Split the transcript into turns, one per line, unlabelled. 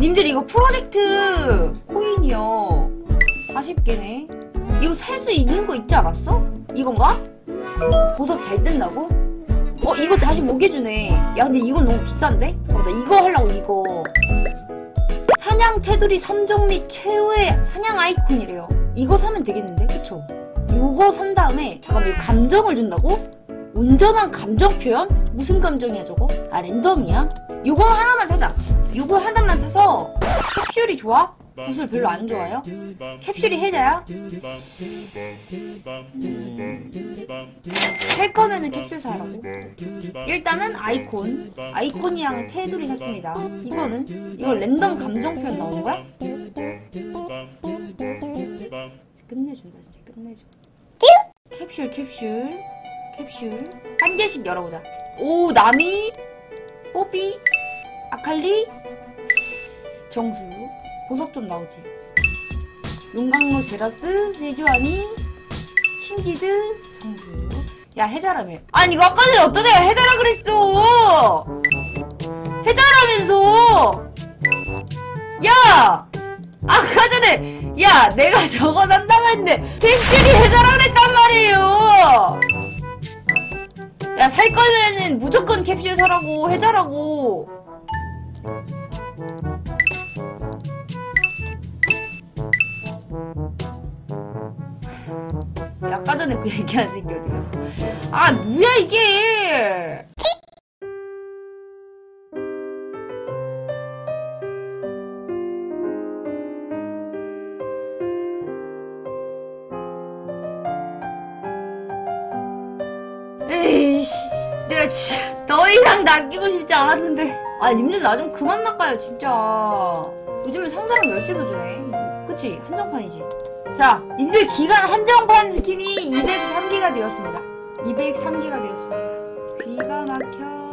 님들 이거 프로젝트 코인이요 40개네. 이거 살 수 있는 거 있지 않았어? 이건가? 보석 잘 뜬다고? 이거 45개 주네. 야 근데 이건 너무 비싼데? 나 이거 하려고. 이거 사냥 테두리 3종 및 최후의 사냥 아이콘이래요. 이거 사면 되겠는데? 그쵸? 요거 산 다음에 잠깐만 이거 감정을 준다고? 온전한 감정 표현? 무슨 감정이야 저거? 아 랜덤이야? 요거 하나만 사자. 요거 하나만 사서 캡슐이 좋아? 구슬 별로 안 좋아요? 캡슐이 해자야? 살 거면은 캡슐 사라고? 일단은 아이콘이랑 테두리 샀습니다. 이거 랜덤 감정 표현 나오는 거야? 끝내준다 진짜 끝내줘. 캡슐 한 개씩 열어보자. 오 나미 뽀삐 아칼리 정수 보석 좀 나오지. 용광로 제라스 세주아니 신기드 정수. 야 해자라며. 아니 이거 아까 전에 어떤 애가 해자라 그랬어. 해자라면서. 야 아까 전에 야 내가 저거 산다고 했는데 캡슐이 해자라 그랬단 말이에요. 야 살 거면은 무조건 캡슐 사라고. 해자라고. 아까 전에 그 얘기한 새끼 어디 갔어? 아 뭐야 이게? 에이씨 내가 진짜 더 이상 낚이고 싶지 않았는데. 아 님들 나 좀 그만 낚아요 진짜. 요즘에 상자랑 열쇠도 주네. 그치? 한정판이지. 자, 님들 기간 한정판 스킨이 203개가 되었습니다. 203개가 되었습니다. 귀가 막혀.